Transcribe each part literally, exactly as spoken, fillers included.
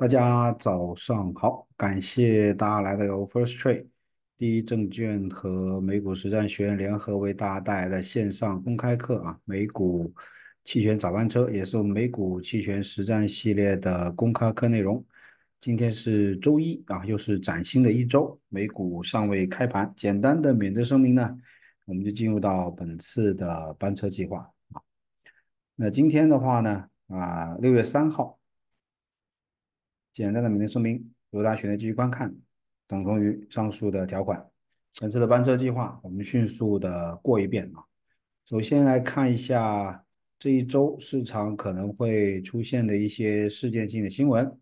大家早上好，感谢大家来到由 First Trade 第一证券和美股实战学院联合为大家带来的线上公开课啊，美股期权早班车，也是我们美股期权实战系列的公开课内容。今天是周一啊，又是崭新的一周，美股尚未开盘，简单的免责声明呢，我们就进入到本次的班车计划。那今天的话呢，啊，六月三号。简单的免责声明，如大家选择继续观看，等同于上述的条款。本次的班车计划，我们迅速的过一遍啊。首先来看一下这一周市场可能会出现的一些事件性的新闻。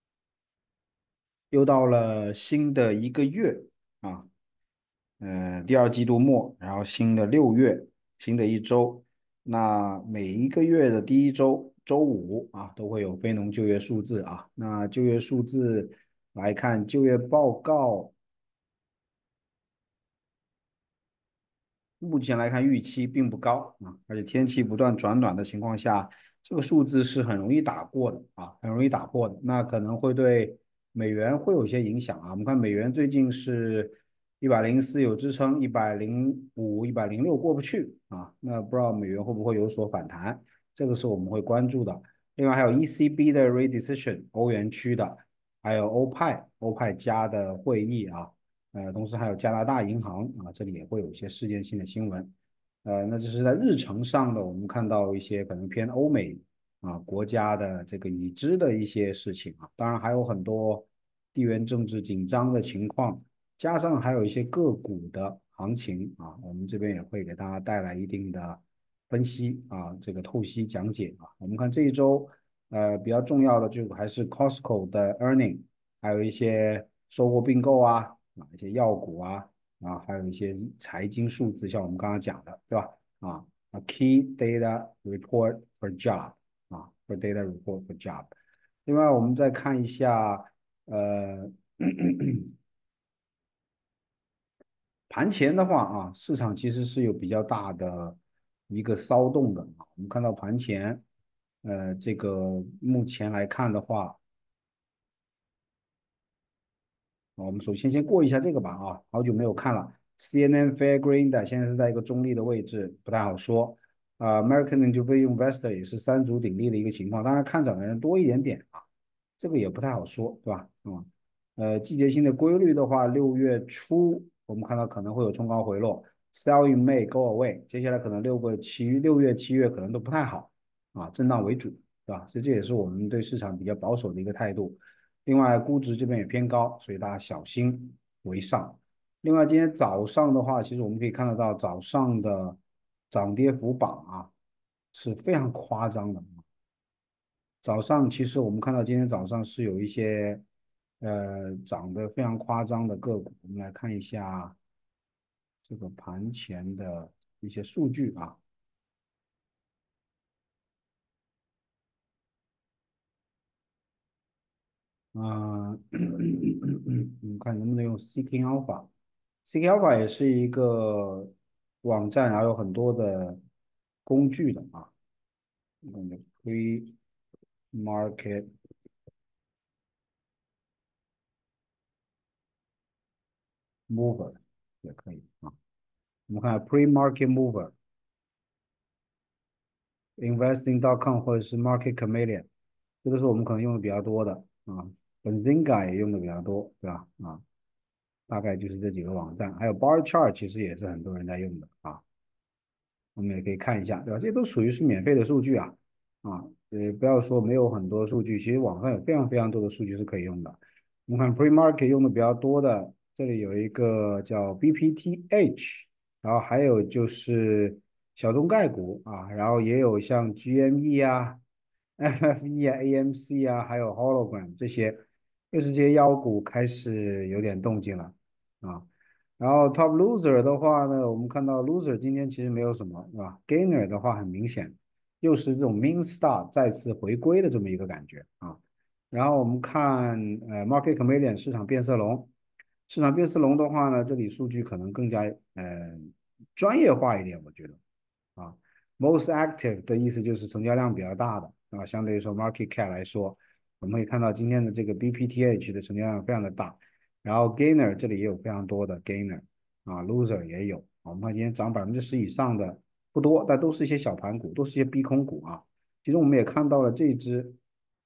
又到了新的一个月啊，呃，第二季度末，然后新的六月，新的一周。那每一个月的第一周，周五啊，都会有非农就业数字啊。那就业数字来看，就业报告目前来看预期并不高啊，而且天气不断转暖的情况下，这个数字是很容易打破的啊，很容易打破的。那可能会对美元会有一些影响啊。我们看美元最近是一百零四有支撑，一百零五、一百零六过不去啊。那不知道美元会不会有所反弹，这个是我们会关注的。另外还有 E C B 的 rate decision，欧元区的，还有欧派、欧派加的会议啊。呃，同时还有加拿大银行啊，这里也会有一些事件性的新闻。呃，那这是在日程上的，我们看到一些可能偏欧美啊国家的这个已知的一些事情啊，当然还有很多地缘政治紧张的情况，加上还有一些个股的行情啊，我们这边也会给大家带来一定的分析啊，这个透析讲解啊。我们看这一周，呃，比较重要的就还是 Costco 的 earning，还有一些收购并购啊。啊，一些药股啊，啊，还有一些财经数字，像我们刚刚讲的，对吧？啊啊，key data report for job 啊，for data report for job。另外，我们再看一下，呃，盘前的话啊，市场其实是有比较大的一个骚动的啊。我们看到盘前，呃，这个目前来看的话，我们首先先过一下这个吧啊，好久没有看了。C N N Fair Green 的现在是在一个中立的位置，不太好说。啊、呃 American Individual Investor 也是三足鼎立的一个情况，当然看涨的人多一点点啊，这个也不太好说，对吧？嗯，呃，季节性的规律的话，六月初我们看到可能会有冲高回落，Sell in May, go away。接下来可能六个七六月七月可能都不太好啊，震荡为主，对吧？所以这也是我们对市场比较保守的一个态度。另外，估值这边也偏高，所以大家小心为上。另外，今天早上的话，其实我们可以看得到早上的涨跌幅榜啊是非常夸张的。早上其实我们看到今天早上是有一些呃涨得非常夸张的个股，我们来看一下这个盘前的一些数据啊。啊、呃我们看能不能用 Seeking Alpha。Seeking Alpha 也是一个网站，然后有很多的工具的啊。那个 Pre Market Mover 也可以啊。我们看 Pre Market Mover Investing 点 com 或者是 Market Chameleon，这都是我们可能用的比较多的啊。Benzinga 也用的比较多，对吧？啊，大概就是这几个网站，还有 Bar Chart 其实也是很多人在用的啊。我们也可以看一下，对吧？这些都属于是免费的数据啊，啊，呃，不要说没有很多数据，其实网上有非常非常多的数据是可以用的。我们看 pre-market 用的比较多的，这里有一个叫 B P T H，然后还有就是小众概股啊，然后也有像 G M E 啊、F F E 啊、A M C 啊，还有 Hologram 这些，就是这些妖股开始有点动静了啊。然后 top loser 的话呢，我们看到 loser 今天其实没有什么，是吧？gainer 的话很明显，又是这种 mean star 再次回归的这么一个感觉啊。然后我们看呃 market chameleon 市场变色龙，市场变色龙的话呢，这里数据可能更加呃专业化一点，我觉得啊。most active 的意思就是成交量比较大的啊，相对于说 market cap 来说我们可以看到今天的这个 B P T H 的成交量非常的大，然后 Gainer 这里也有非常多的 Gainer 啊，Loser 也有，我们看今天涨百分之十以上的不多，但都是一些小盘股，都是一些逼空股啊。其中我们也看到了这只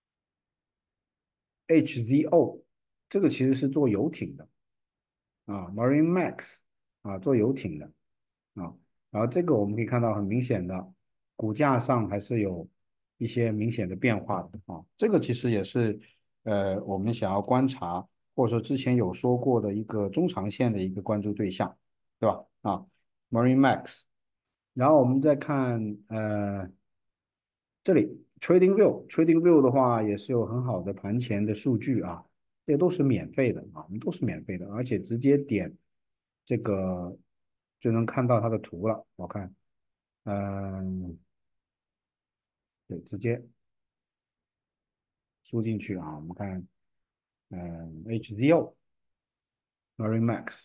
H Z O，这个其实是做游艇的啊，Marine Max 啊，做游艇的啊，然后这个我们可以看到很明显的股价上还是有一些明显的变化的啊，这个其实也是呃我们想要观察或者说之前有说过的一个中长线的一个关注对象，对吧？啊，Marine Max，然后我们再看呃这里 TradingView，TradingView 的话也是有很好的盘前的数据啊，这些都是免费的啊，我们都是免费的，而且直接点这个就能看到它的图了。我看，嗯，对，直接输进去啊，我们看，嗯，H Z O Marine Max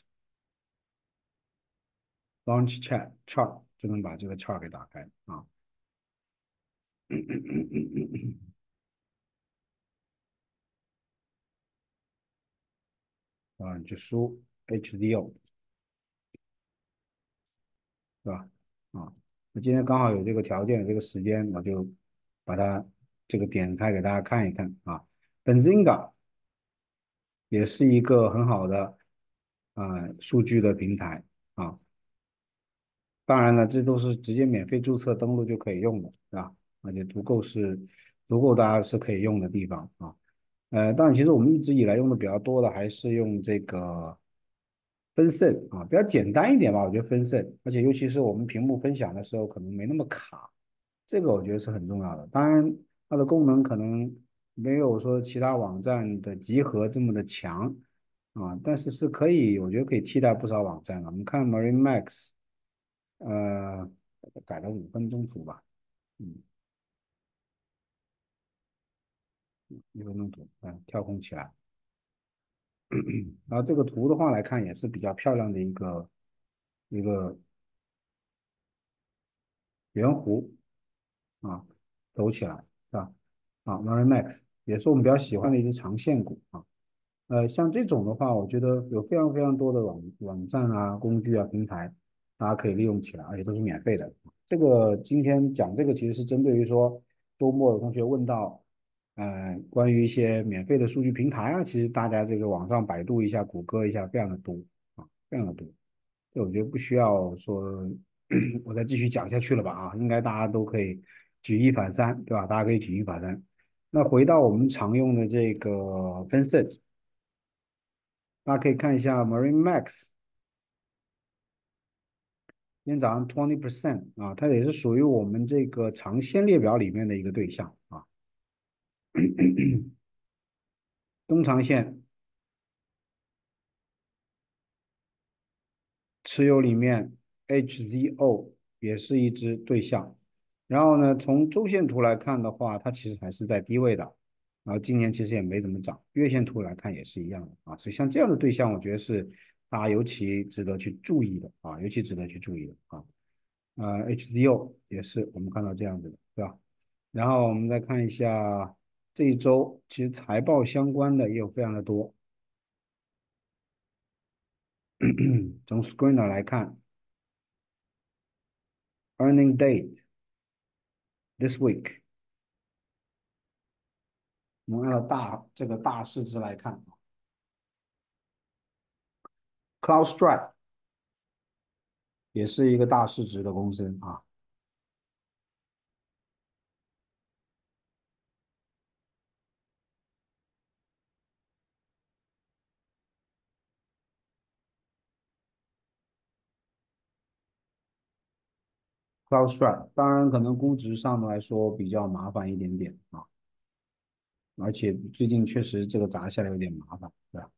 Launch Chat Chart 就能把这个 chart 给打开啊。啊，你就输 H Z O 是吧？啊，那今天刚好有这个条件，有这个时间，我就把它这个点开给大家看一看啊。本 z i n g a 也是一个很好的啊、数据的平台啊。当然了，这都是直接免费注册登录就可以用的，是吧？而且足够是足够大家是可以用的地方啊。呃，当然，其实我们一直以来用的比较多的还是用这个分散啊，比较简单一点吧，我觉得分散，而且尤其是我们屏幕分享的时候，可能没那么卡，这个我觉得是很重要的。当然，它的功能可能没有说其他网站的集合这么的强啊，但是是可以，我觉得可以替代不少网站了。我们看 Marine Max，呃，改了五分钟图吧，嗯，一分钟图，嗯，跳空起来。然后这个图的话来看，也是比较漂亮的一个一个圆弧啊，走起来是吧？啊，Marine Max 也是我们比较喜欢的一只长线股啊。呃，像这种的话，我觉得有非常非常多的网网站啊、工具啊、平台，大家可以利用起来，而且都是免费的。这个今天讲这个其实是针对于说周末有同学问到，呃，关于一些免费的数据平台啊，其实大家这个网上百度一下、谷歌一下，非常的多啊，非常的多。这我觉得不需要说我再继续讲下去了吧啊，应该大家都可以举一反三，对吧？大家可以举一反三。那回到我们常用的这个分散，大家可以看一下 Marine Max，今天早上 twenty percent 啊，它也是属于我们这个长线列表里面的一个对象啊。中长线持有里面 H Z O 也是一只对象，然后呢，从周线图来看的话，它其实还是在低位的，然后今年其实也没怎么涨，月线图来看也是一样的啊，所以像这样的对象，我觉得是大家尤其值得去注意的啊，尤其值得去注意的啊。呃，H Z O 也是我们看到这样子的，对吧？然后我们再看一下这一周，其实财报相关的也有非常的多。从 Screener 来看，Earning Date this week，我们按照大这个大市值来看，CloudStrike 也是一个大市值的公司啊。CloudStrike 当然可能估值上面来说比较麻烦一点点啊，而且最近确实这个砸下来有点麻烦，对吧？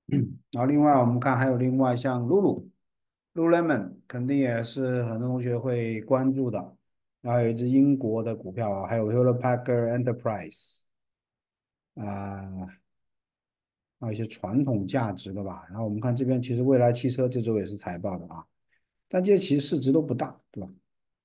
然后另外我们看还有另外像露露，Lululemon 肯定也是很多同学会关注的。然后有一只英国的股票啊，还有 Hewlett Packard Enterprise 啊、还有一些传统价值的吧。然后我们看这边，其实蔚来汽车这周也是财报的啊，但这些其实市值都不大，对吧？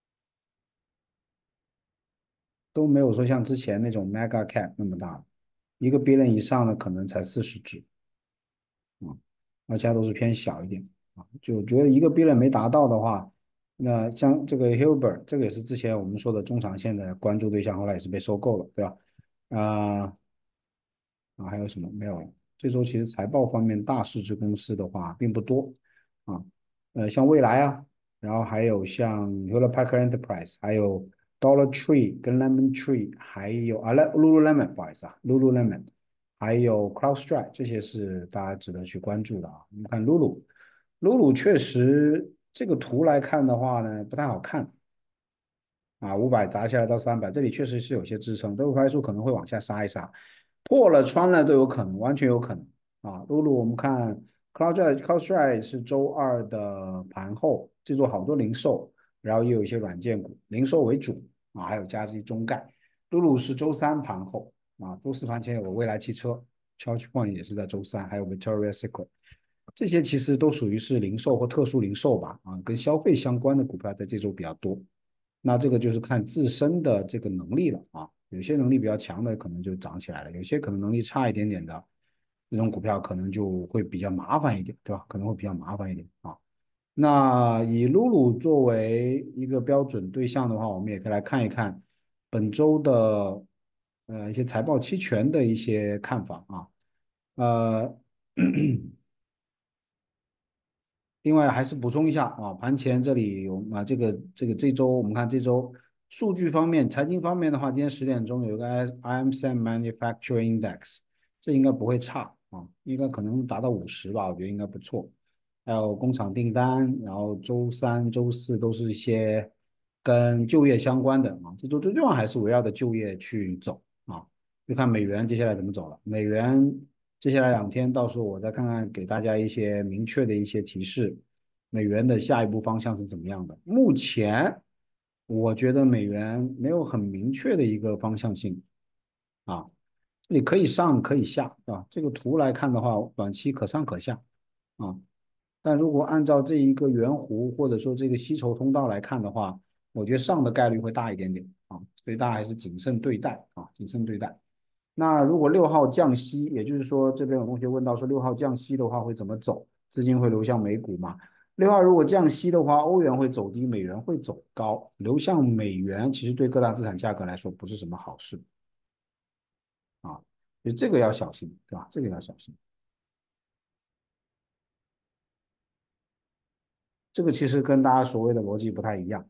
都没有说像之前那种 mega cap 那么大，一个 billion 以上的可能才四十只啊，那其他都是偏小一点啊。就觉得一个 billion 没达到的话，那像这个 Hilbert，这个也是之前我们说的中长线的关注对象，后来也是被收购了，对吧？啊、啊，还有什么没有了？这周其实财报方面大市值公司的话并不多啊，呃，像蔚来啊，然后还有像 Hewlett Packard Enterprise，还有 Dollar Tree 跟 Lemon Tree，还有啊，Lululemon，不好意思啊，Lululemon，还有 CrowdStrike，这些是大家值得去关注的啊。我们看 Lulu，Lulu 确实这个图来看的话呢，不太好看，啊，五百砸下来到三百，这里确实是有些支撑，德普快速可能会往下杀一杀，破了穿了都有可能，完全有可能啊。露露我们看 CloudStrike CloudStrike 是周二的盘后，这做好多零售，然后也有一些软件股，零售为主啊，还有加之中概。露露是周三盘后啊，周四盘前有个蔚来汽车，ChargePoint 也是在周三，还有 Victoria Secret，这些其实都属于是零售或特殊零售吧，啊，跟消费相关的股票在这周比较多。那这个就是看自身的这个能力了啊，有些能力比较强的可能就涨起来了，有些可能能力差一点点的这种股票可能就会比较麻烦一点，对吧？可能会比较麻烦一点啊。那以露露作为一个标准对象的话，我们也可以来看一看本周的呃一些财报期权的一些看法啊。呃，另外还是补充一下啊，盘前这里有啊，这个这个这周我们看这周数据方面，财经方面的话，今天十点钟有个 I M S M Manufacturing Index，这应该不会差啊，应该可能达到五十吧，我觉得应该不错。还有工厂订单，然后周三、周四都是一些跟就业相关的啊，这周最重要还是围绕着就业去走啊，就看美元接下来怎么走了。美元接下来两天，到时候我再看看，给大家一些明确的一些提示，美元的下一步方向是怎么样的。目前我觉得美元没有很明确的一个方向性啊，你可以上可以下，啊，这个图来看的话，短期可上可下啊。但如果按照这一个圆弧或者说这个吸筹通道来看的话，我觉得上的概率会大一点点啊，所以大家还是谨慎对待啊，谨慎对待。那如果六号降息，也就是说这边有同学问到说六号降息的话会怎么走？资金会流向美股吗？六号如果降息的话，欧元会走低，美元会走高，流向美元其实对各大资产价格来说不是什么好事啊，所以这个要小心，对吧？这个要小心，这个其实跟大家所谓的逻辑不太一样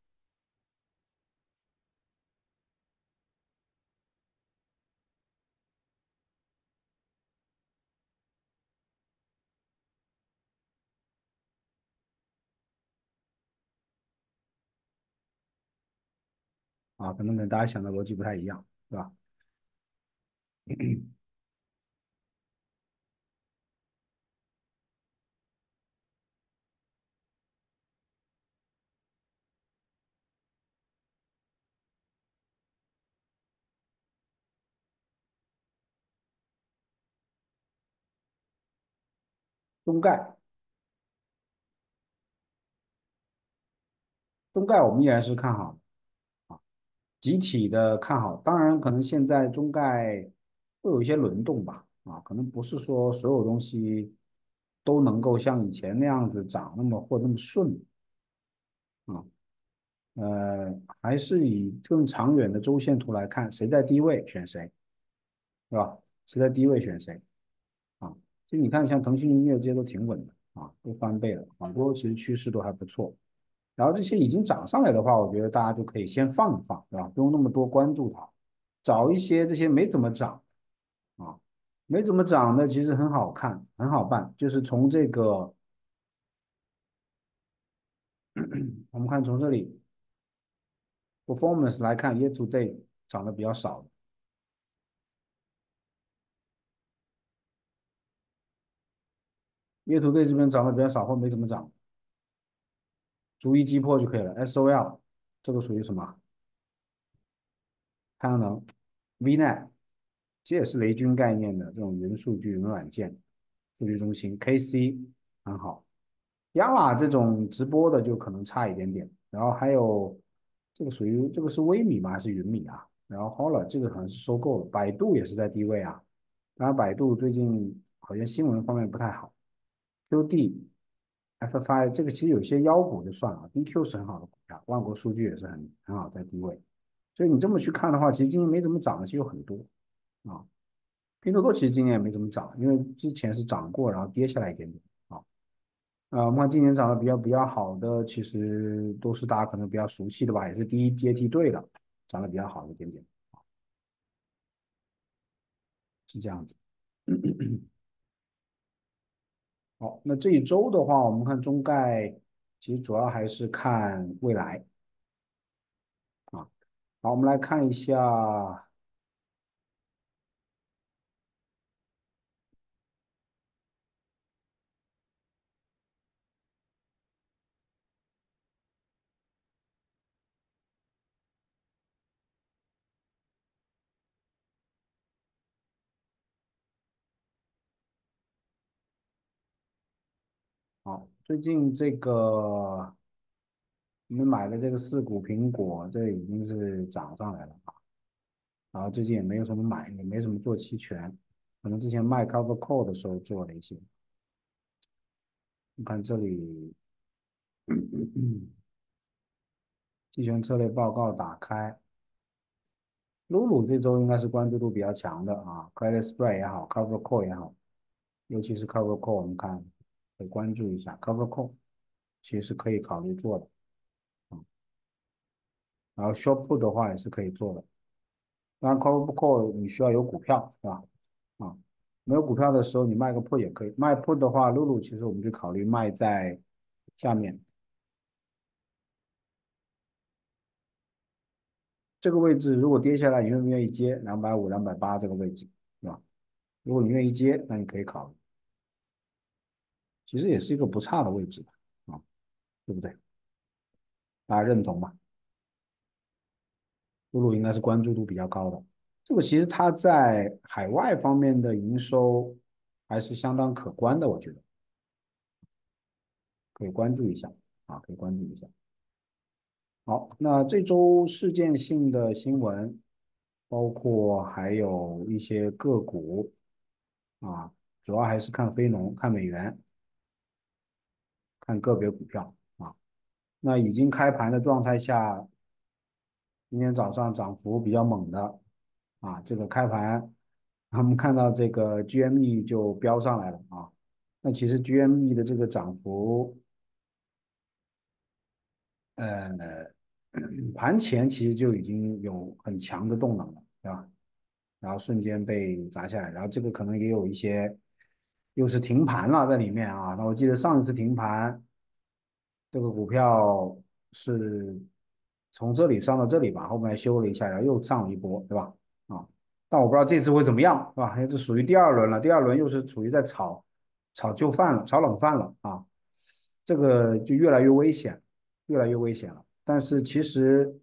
啊，可能跟大家想的逻辑不太一样，对吧？中概，中概我们依然是看好啊，集体的看好。当然，可能现在中概会有一些轮动吧，啊，可能不是说所有东西都能够像以前那样子涨那么或那么顺啊。呃，还是以更长远的周线图来看，谁在低位选谁，对吧？谁在低位选谁啊？其实你看，像腾讯音乐这些都挺稳的啊，都翻倍了，好多其实趋势都还不错。然后这些已经涨上来的话，我觉得大家就可以先放一放，对吧？不用那么多关注它，找一些这些没怎么涨啊，没怎么涨的其实很好看，很好办，就是从这个我们看从这里 performance 来看，year to date 涨得比较少业图对这边涨得比较少，或没怎么涨，逐一击破就可以了。S O L 这个属于什么？太阳能，V N E T 这也是雷军概念的这种云数据、云软件、数据中心。K C 很好，Yalla 这种直播的就可能差一点点。然后还有这个属于这个是微米吗？还是云米啊？然后 Holla 这个好像是收购了，百度也是在低位啊。当然，百度最近好像新闻方面不太好。Q D、F F I 这个其实有些妖股就算了，D Q 是很好的股票，万国数据也是很很好，在低位。所以你这么去看的话，其实今年没怎么涨的其实有很多啊。拼多多其实今年也没怎么涨，因为之前是涨过，然后跌下来一点点啊。呃，我们看今年涨得比较比较好的，其实都是大家可能比较熟悉的吧，也是第一阶梯队的，涨得比较好一点点，是这样子。好，那这一周的话，我们看中概，其实主要还是看未来啊。好，我们来看一下，好，最近这个我们买的这个四股苹果，这已经是涨上来了啊。然后最近也没有什么买，也没什么做期权，可能之前卖 cover call 的时候做了一些。你看这里，期权策略报告打开，露露这周应该是关注度比较强的啊，credit spread 也好，cover call 也好，尤其是 cover call，我们看可以关注一下 cover call，其实可以考虑做的啊。然后 short put 的话也是可以做的，当然 cover call 你需要有股票，是吧？啊，没有股票的时候你卖个 put 也可以，卖 put 的话，露露其实我们就考虑卖在下面这个位置，如果跌下来，你愿不愿意接两百五、两百八这个位置，是吧？如果你愿意接，那你可以考虑，其实也是一个不差的位置啊，对不对？大家认同吗？露露应该是关注度比较高的。这个其实它在海外方面的营收还是相当可观的，我觉得可以关注一下啊，可以关注一下。好，那这周事件性的新闻，包括还有一些个股啊，主要还是看非农、看美元、看个别股票啊。那已经开盘的状态下，今天早上涨幅比较猛的啊，这个开盘我们看到这个 G M E 就飙上来了啊。那其实 G M E 的这个涨幅，呃，盘前其实就已经有很强的动能了，对吧？然后瞬间被砸下来，然后这个可能也有一些又是停盘了在里面啊。那我记得上一次停盘，这个股票是从这里上到这里吧，后面修了一下，然后又上了一波，对吧？啊，但我不知道这次会怎么样，是吧？因为这属于第二轮了，第二轮又是处于在炒炒旧饭了，炒冷饭了啊，这个就越来越危险，越来越危险了。但是其实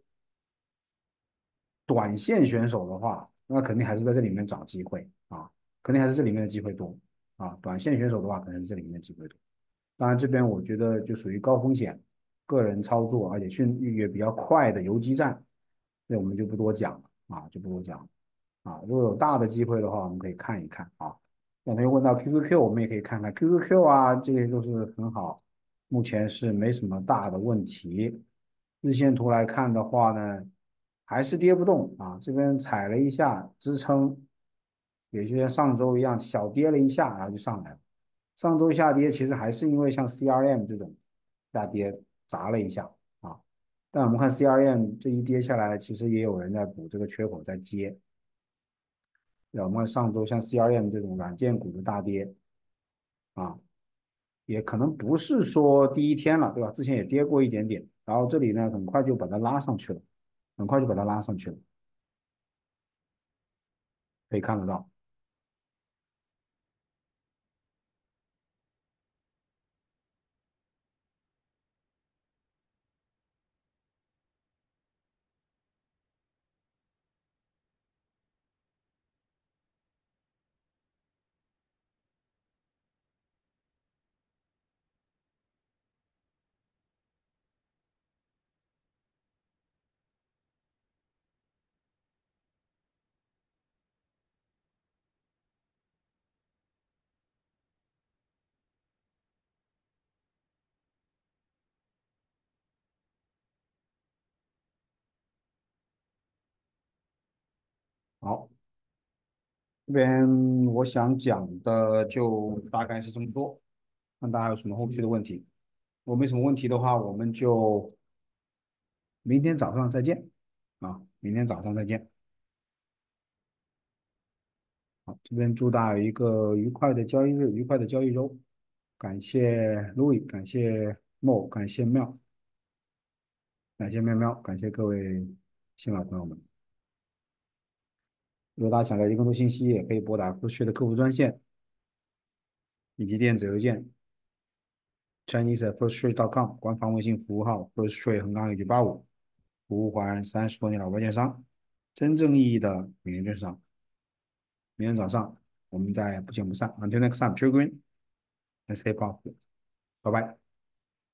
短线选手的话，那肯定还是在这里面找机会啊，肯定还是这里面的机会多啊。短线选手的话，可能是这里面的机会多。当然，这边我觉得就属于高风险，个人操作，而且迅率也比较快的游击战，那我们就不多讲了啊，就不多讲了啊。如果有大的机会的话，我们可以看一看啊。有朋友问到 Q Q Q，我们也可以看看 Q Q Q 啊，这些都是很好，目前是没什么大的问题。日线图来看的话呢，还是跌不动啊，这边踩了一下支撑，也就像上周一样小跌了一下，然后就上来了。上周下跌其实还是因为像 C R M 这种下跌砸了一下啊，但我们看 C R M 这一跌下来，其实也有人在补这个缺口在接。对，我们看上周像 C R M 这种软件股的大跌啊，也可能不是说第一天了，对吧？之前也跌过一点点，然后这里呢很快就把它拉上去了，很快就把它拉上去了，可以看得到。 好，这边我想讲的就大概是这么多，看大家有什么后续的问题。如果没什么问题的话，我们就明天早上再见啊，明天早上再见。好，这边祝大家有一个愉快的交易日，愉快的交易周。感谢 Louis，感谢 Mo，感谢妙，感谢喵喵，感谢各位新老朋友们。如果大家想了解更多信息，也可以拨打富士的客服专线以及电子邮件 chinese at firstrade dot com 官方微信服务号 firstrade 横杠一九八五，服务华人三十多年老外电商，真正意义的美元券商。明天早上我们再不见不散。Until next time, c h i l l green and stay positive。拜拜。